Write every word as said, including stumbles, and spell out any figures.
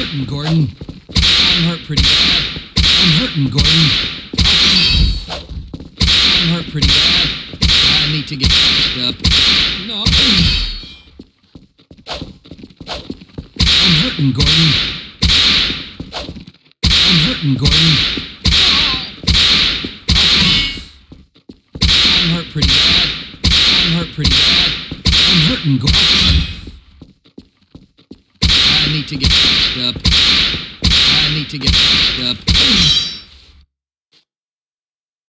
hurting, Gordon. I'm hurt pretty bad. I'm hurting, Gordon. I'm hurt pretty bad. I need to get patched up. No. I'm hurting, Gordon. I'm hurting, Gordon. I'm hurt pretty bad. I'm hurt pretty bad. I'm hurting, Gordon. I need to get patched up. I need to get patched up.